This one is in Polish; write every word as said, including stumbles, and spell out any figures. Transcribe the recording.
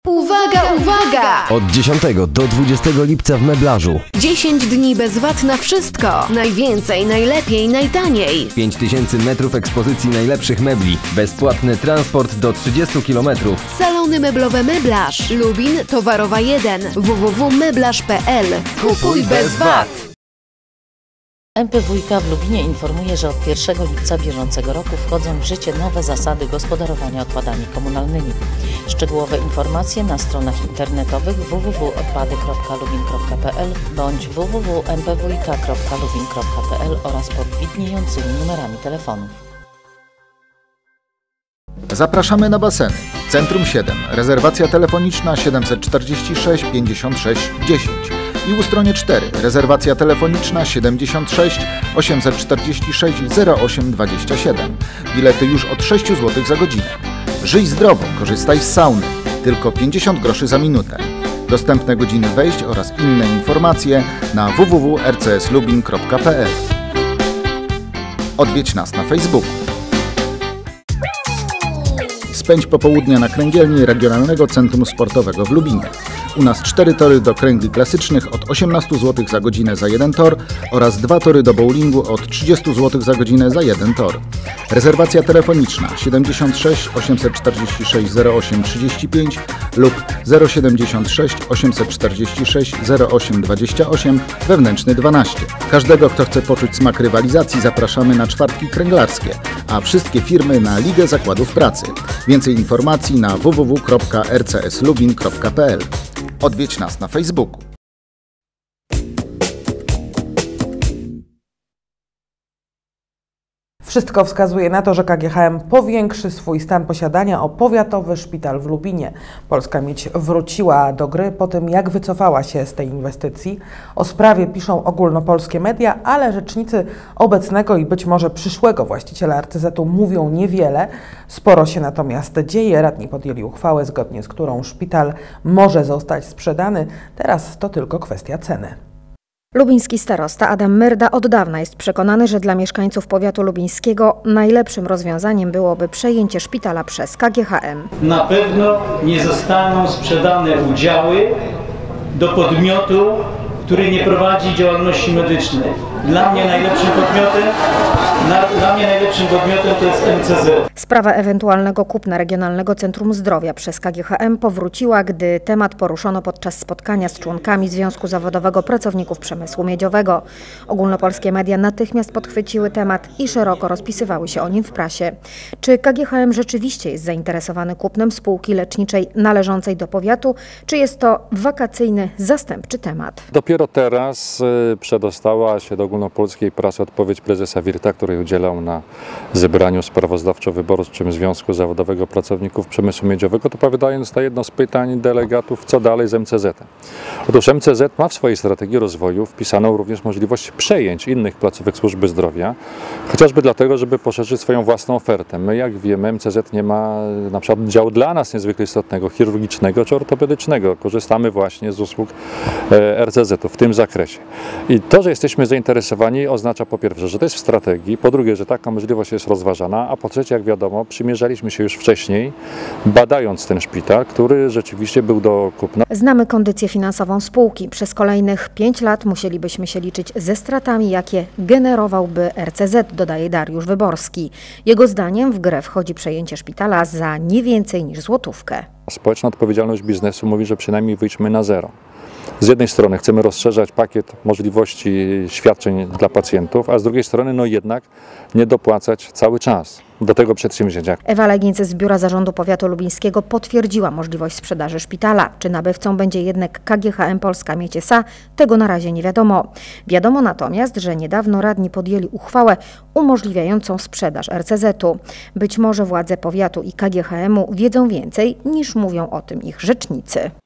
Uwaga, uwaga! Od dziesiątego do dwudziestego lipca w Meblarzu. dziesięć dni bez wat na wszystko. Najwięcej, najlepiej, najtaniej. pięć tysięcy metrów ekspozycji najlepszych mebli. Bezpłatny transport do trzydziestu kilometrów. Salony meblowe Meblarz. Lubin, Towarowa jeden. w w w kropka meblarz kropka p l. Kupuj bez wat! M P W i K w Lubinie informuje, że od pierwszego lipca bieżącego roku wchodzą w życie nowe zasady gospodarowania odpadami komunalnymi. Szczegółowe informacje na stronach internetowych w w w kropka odpady kropka lubin kropka p l bądź w w w kropka m p w i k kropka lubin kropka p l oraz pod widniejącymi numerami telefonów. Zapraszamy na baseny. Centrum siedem. Rezerwacja telefoniczna siedemset czterdzieści sześć pięćdziesiąt sześć dziesięć. I u stronie cztery. Rezerwacja telefoniczna siedemdziesiąt sześć osiemset czterdzieści sześć zero osiem dwadzieścia siedem. Bilety już od sześć złotych za godzinę. Żyj zdrowo, korzystaj z sauny. Tylko pięćdziesiąt groszy za minutę. Dostępne godziny wejść oraz inne informacje na w w w kropka r c s lubin kropka p l. Odwiedź nas na Facebooku. Spędź popołudnia na kręgielni Regionalnego Centrum Sportowego w Lubinie. U nas cztery tory do kręgli klasycznych od osiemnastu złotych za godzinę za jeden tor oraz dwa tory do bowlingu od trzydziestu złotych za godzinę za jeden tor. Rezerwacja telefoniczna siedemdziesiąt sześć osiemset czterdzieści sześć zero osiem trzydzieści pięć lub zero siedemdziesiąt sześć osiemset czterdzieści sześć zero osiem dwadzieścia osiem, wewnętrzny dwanaście. Każdego, kto chce poczuć smak rywalizacji, zapraszamy na czwartki kręglarskie, a wszystkie firmy na Ligę Zakładów Pracy. Więcej informacji na w w w kropka r c s lubin kropka p l. Odwiedź nas na Facebooku. Wszystko wskazuje na to, że K G H M powiększy swój stan posiadania o powiatowy szpital w Lubinie. Polska Miedź wróciła do gry po tym, jak wycofała się z tej inwestycji. O sprawie piszą ogólnopolskie media, ale rzecznicy obecnego i być może przyszłego właściciela R C Z-u mówią niewiele. Sporo się natomiast dzieje. Radni podjęli uchwałę, zgodnie z którą szpital może zostać sprzedany. Teraz to tylko kwestia ceny. Lubiński starosta Adam Myrda od dawna jest przekonany, że dla mieszkańców powiatu lubińskiego najlepszym rozwiązaniem byłoby przejęcie szpitala przez K G H M. Na pewno nie zostaną sprzedane udziały do podmiotu, który nie prowadzi działalności medycznej. Dla mnie najlepszym podmiotem, na, dla mnie najlepszym podmiotem to jest M C Z. Sprawa ewentualnego kupna Regionalnego Centrum Zdrowia przez K G H M powróciła, gdy temat poruszono podczas spotkania z członkami Związku Zawodowego Pracowników Przemysłu Miedziowego. Ogólnopolskie media natychmiast podchwyciły temat i szeroko rozpisywały się o nim w prasie. Czy K G H M rzeczywiście jest zainteresowany kupnem spółki leczniczej należącej do powiatu, czy jest to wakacyjny, zastępczy temat? Dopiero teraz y, przedostała się do ogólnopolskiej prasy odpowiedź prezesa Wirta, której udzielał na zebraniu sprawozdawczo-wyborczym Związku Zawodowego Pracowników Przemysłu Miedziowego, odpowiadając na jedno z pytań delegatów, co dalej z M C Z-em. Otóż M C Z ma w swojej strategii rozwoju wpisaną również możliwość przejęć innych placówek służby zdrowia, chociażby dlatego, żeby poszerzyć swoją własną ofertę. My, jak wiemy, M C Z nie ma na przykład oddziału dla nas niezwykle istotnego, chirurgicznego czy ortopedycznego. Korzystamy właśnie z usług R C Z-u w tym zakresie. I to, że jesteśmy zainteresowani, oznacza po pierwsze, że to jest w strategii, po drugie, że taka możliwość jest rozważana, a po trzecie, jak wiadomo, przymierzaliśmy się już wcześniej, badając ten szpital, który rzeczywiście był do kupna. Znamy kondycję finansową spółki. Przez kolejnych pięć lat musielibyśmy się liczyć ze stratami, jakie generowałby R C Z, dodaje Dariusz Wyborski. Jego zdaniem w grę wchodzi przejęcie szpitala za nie więcej niż złotówkę. Społeczna odpowiedzialność biznesu mówi, że przynajmniej wyjdźmy na zero. Z jednej strony chcemy rozszerzać pakiet możliwości świadczeń dla pacjentów, a z drugiej strony no jednak nie dopłacać cały czas do tego przedsięwzięcia. Ewa Legińcy z Biura Zarządu Powiatu Lubińskiego potwierdziła możliwość sprzedaży szpitala. Czy nabywcą będzie jednak K G H M Polska Miedź S A, tego na razie nie wiadomo. Wiadomo natomiast, że niedawno radni podjęli uchwałę umożliwiającą sprzedaż R C Z-u. Być może władze powiatu i K G H M-u wiedzą więcej niż mówią o tym ich rzecznicy.